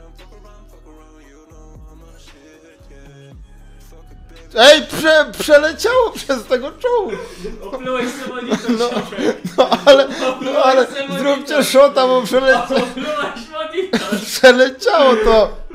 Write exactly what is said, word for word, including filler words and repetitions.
Ej, prze, przeleciało przez tego czołu! Oplułeś se monitor, No, Krzysiek. no ale, no ale Oplułeś se zróbcie monitor. szota, bo przele... Oplułeś monitor. przeleciało to!